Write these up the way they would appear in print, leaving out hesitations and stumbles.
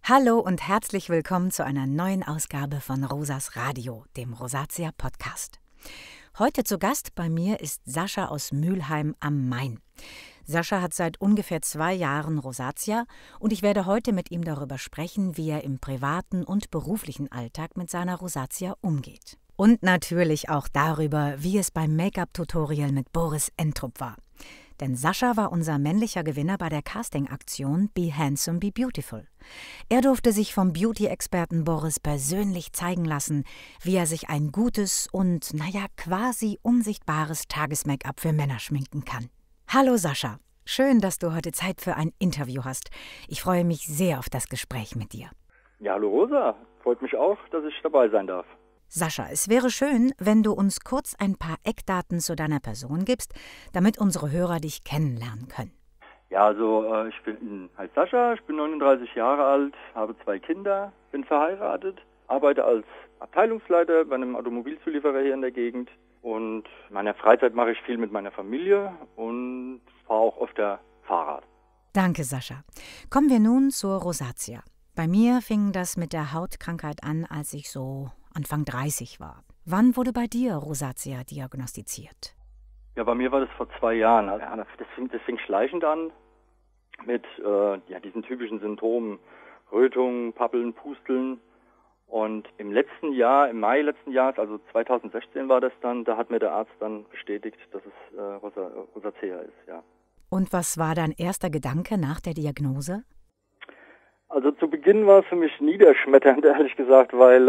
Hallo und herzlich willkommen zu einer neuen Ausgabe von Rosas Radio, dem Rosatia Podcast. Heute zu Gast bei mir ist Sascha aus Mülheim am Main. Sascha hat seit ungefähr 2 Jahren Rosatia und ich werde heute mit ihm darüber sprechen, wie er im privaten und beruflichen Alltag mit seiner Rosatia umgeht. Und natürlich auch darüber, wie es beim Make-up-Tutorial mit Boris Entrup war. Denn Sascha war unser männlicher Gewinner bei der Casting-Aktion Be Handsome, Be Beautiful. Er durfte sich vom Beauty-Experten Boris persönlich zeigen lassen, wie er sich ein gutes und, quasi unsichtbares Tages-Make-up für Männer schminken kann. Hallo Sascha, schön, dass du heute Zeit für ein Interview hast. Ich freue mich sehr auf das Gespräch mit dir. Ja, hallo Rosa, freut mich auch, dass ich dabei sein darf. Sascha, es wäre schön, wenn du uns kurz ein paar Eckdaten zu deiner Person gibst, damit unsere Hörer dich kennenlernen können. Ja, also ich heiße Sascha, ich bin 39 Jahre alt, habe 2 Kinder, bin verheiratet, arbeite als Abteilungsleiter bei einem Automobilzulieferer hier in der Gegend und in meiner Freizeit mache ich viel mit meiner Familie und fahre auch öfter Fahrrad. Danke, Sascha. Kommen wir nun zur Rosatia. Bei mir fing das mit der Hautkrankheit an, als ich so Anfang 30 war. Wann wurde bei dir Rosatia diagnostiziert? Ja, bei mir war das vor 2 Jahren. Das fing schleichend an mit diesen typischen Symptomen. Rötung, Pappeln, Pusteln. Und im Mai letzten Jahres, also 2016 war das dann, da hat mir der Arzt dann bestätigt, dass es Rosatia ist, ja. Und was war dein erster Gedanke nach der Diagnose? Also zu Beginn war es für mich niederschmetternd, ehrlich gesagt, weil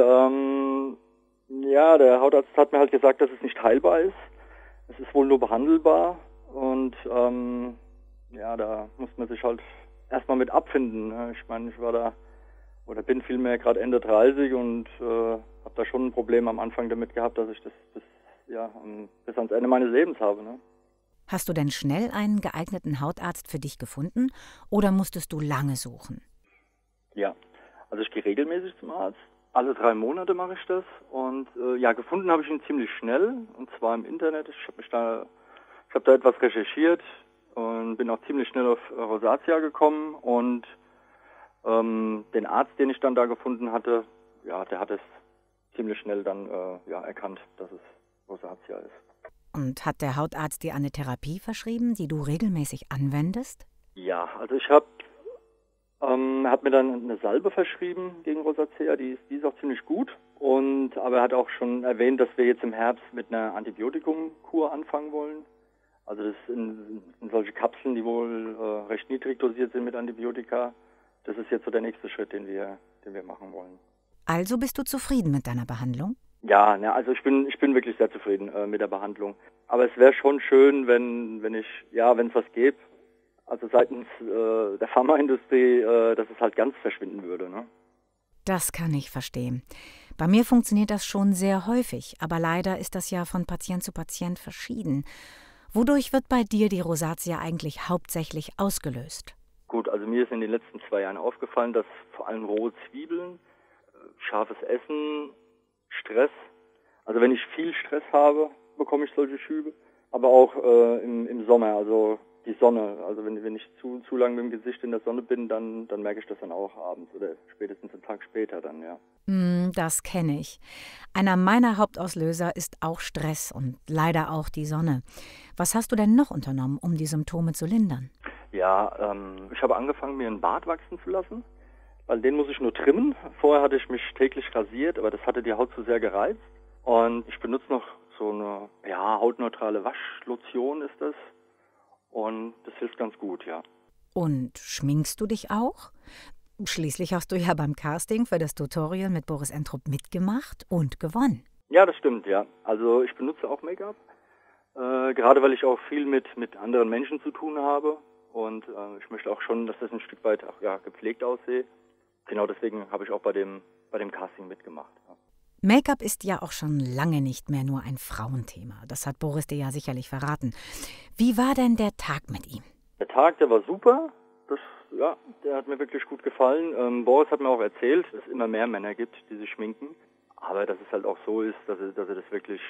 der Hautarzt hat mir halt gesagt, dass es nicht heilbar ist. Es ist wohl nur behandelbar und da muss man sich halt erstmal mit abfinden. Ne? Ich meine, bin vielmehr gerade Ende 30 und habe da schon ein Problem am Anfang damit gehabt, dass ich das bis ans Ende meines Lebens habe. Ne? Hast du denn schnell einen geeigneten Hautarzt für dich gefunden oder musstest du lange suchen? Ja, also ich gehe regelmäßig zum Arzt. Alle 3 Monate mache ich das und gefunden habe ich ihn ziemlich schnell und zwar im Internet. Ich habe da etwas recherchiert und bin auch ziemlich schnell auf Rosatia gekommen und den Arzt, den ich dann da gefunden hatte, der hat es ziemlich schnell dann erkannt, dass es Rosatia ist. Und hat der Hautarzt dir eine Therapie verschrieben, die du regelmäßig anwendest? Ja, also er hat mir dann eine Salbe verschrieben gegen Rosatia, die ist auch ziemlich gut. Aber er hat auch schon erwähnt, dass wir jetzt im Herbst mit einer Antibiotikumkur anfangen wollen. Also das sind solche Kapseln, die wohl recht niedrig dosiert sind mit Antibiotika. Das ist jetzt so der nächste Schritt, den wir machen wollen. Also bist du zufrieden mit deiner Behandlung? Ja, also ich bin wirklich sehr zufrieden mit der Behandlung. Aber es wäre schon schön, wenn es was gäbe, also seitens der Pharmaindustrie, dass es halt ganz verschwinden würde. Ne? Das kann ich verstehen. Bei mir funktioniert das schon sehr häufig, aber leider ist das ja von Patient zu Patient verschieden. Wodurch wird bei dir die Rosatia eigentlich hauptsächlich ausgelöst? Gut, also mir ist in den letzten 2 Jahren aufgefallen, dass vor allem rohe Zwiebeln, scharfes Essen, Stress, also wenn ich viel Stress habe, bekomme ich solche Schübe, aber auch im Sommer, also die Sonne, also wenn ich zu lange mit dem Gesicht in der Sonne bin, dann merke ich das dann auch abends oder spätestens einen Tag später dann, ja. Das kenne ich. Einer meiner Hauptauslöser ist auch Stress und leider auch die Sonne. Was hast du denn noch unternommen, um die Symptome zu lindern? Ja, ich habe angefangen, mir einen Bart wachsen zu lassen, weil den muss ich nur trimmen. Vorher hatte ich mich täglich rasiert, aber das hatte die Haut zu sehr gereizt. Und ich benutze noch so eine hautneutrale Waschlotion ist das. Und das hilft ganz gut, ja. Und schminkst du dich auch? Schließlich hast du ja beim Casting für das Tutorial mit Boris Entrup mitgemacht und gewonnen. Ja, das stimmt, ja. Also ich benutze auch Make-up, gerade weil ich auch viel mit anderen Menschen zu tun habe. Und ich möchte auch schon, dass das ein Stück weit auch, gepflegt aussehe. Genau deswegen habe ich auch bei dem Casting mitgemacht. Ja. Make-up ist ja auch schon lange nicht mehr nur ein Frauenthema. Das hat Boris dir ja sicherlich verraten. Wie war denn der Tag mit ihm? Der Tag, der war super. Der hat mir wirklich gut gefallen. Boris hat mir auch erzählt, dass es immer mehr Männer gibt, die sich schminken. Aber dass es halt auch so ist, dass sie das wirklich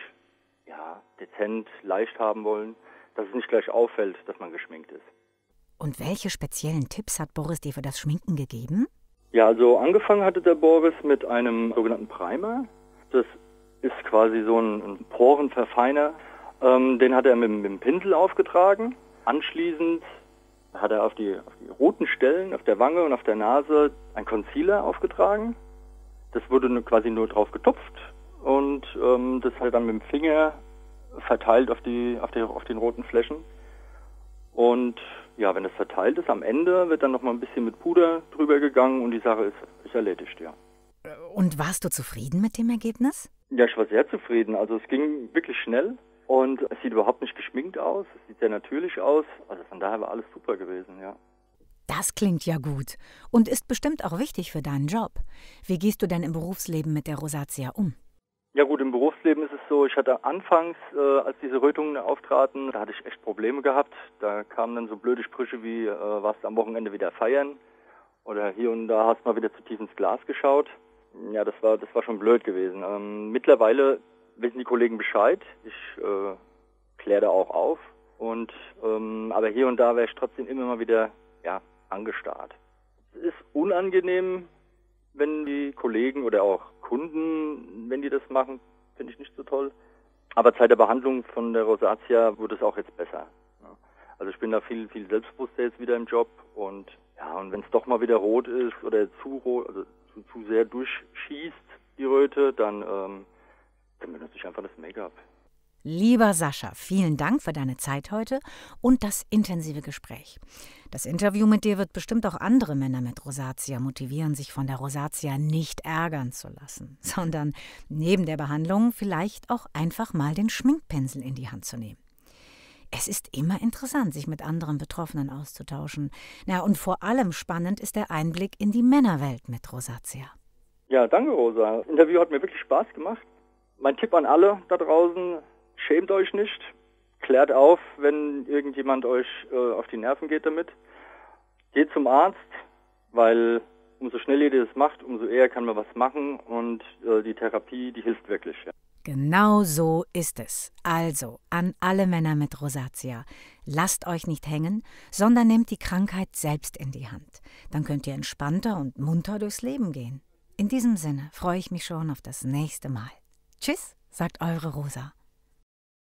dezent, leicht haben wollen. Dass es nicht gleich auffällt, dass man geschminkt ist. Und welche speziellen Tipps hat Boris dir für das Schminken gegeben? Ja, also angefangen hatte der Boris mit einem sogenannten Primer. Das ist quasi so ein Porenverfeiner. Den hat er mit dem Pinsel aufgetragen. Anschließend hat er auf die roten Stellen, auf der Wange und auf der Nase, ein Concealer aufgetragen. Das wurde quasi nur drauf getupft und das hat er dann mit dem Finger verteilt auf den roten Flächen. Und ja, wenn das verteilt ist, am Ende wird dann nochmal ein bisschen mit Puder drüber gegangen und die Sache ist erledigt, ja. Und warst du zufrieden mit dem Ergebnis? Ja, ich war sehr zufrieden. Also es ging wirklich schnell und es sieht überhaupt nicht geschminkt aus. Es sieht sehr natürlich aus. Also von daher war alles super gewesen, ja. Das klingt ja gut und ist bestimmt auch wichtig für deinen Job. Wie gehst du denn im Berufsleben mit der Rosatia um? Ja gut, im Berufsleben ist es so, ich hatte anfangs, als diese Rötungen auftraten, da hatte ich echt Probleme gehabt. Da kamen dann so blöde Sprüche wie, warst du am Wochenende wieder feiern? Oder hier und da hast du mal wieder zu tief ins Glas geschaut. Ja, das war schon blöd gewesen. Mittlerweile wissen die Kollegen Bescheid. Ich kläre da auch auf. Aber hier und da wäre ich trotzdem immer mal wieder angestarrt. Es ist unangenehm, wenn die Kollegen oder auch Kunden, wenn die das machen, finde ich nicht so toll. Aber seit der Behandlung von der Rosatia wurde es auch jetzt besser. Also ich bin da viel selbstbewusster jetzt wieder im Job und wenn es doch mal wieder rot ist oder zu rot, also zu sehr durchschießt die Röte, dann benutze ich einfach das Make-up. Lieber Sascha, vielen Dank für deine Zeit heute und das intensive Gespräch. Das Interview mit dir wird bestimmt auch andere Männer mit Rosatia motivieren, sich von der Rosatia nicht ärgern zu lassen, sondern neben der Behandlung vielleicht auch einfach mal den Schminkpinsel in die Hand zu nehmen. Es ist immer interessant, sich mit anderen Betroffenen auszutauschen. Und vor allem spannend ist der Einblick in die Männerwelt mit Rosatia. Ja, danke Rosa. Das Interview hat mir wirklich Spaß gemacht. Mein Tipp an alle da draußen: Schämt euch nicht, klärt auf, wenn irgendjemand euch auf die Nerven geht damit. Geht zum Arzt, weil umso schneller ihr das macht, umso eher kann man was machen und die Therapie, die hilft wirklich. Ja. Genau so ist es. Also an alle Männer mit Rosatia, lasst euch nicht hängen, sondern nehmt die Krankheit selbst in die Hand. Dann könnt ihr entspannter und munter durchs Leben gehen. In diesem Sinne freue ich mich schon auf das nächste Mal. Tschüss, sagt eure Rosa.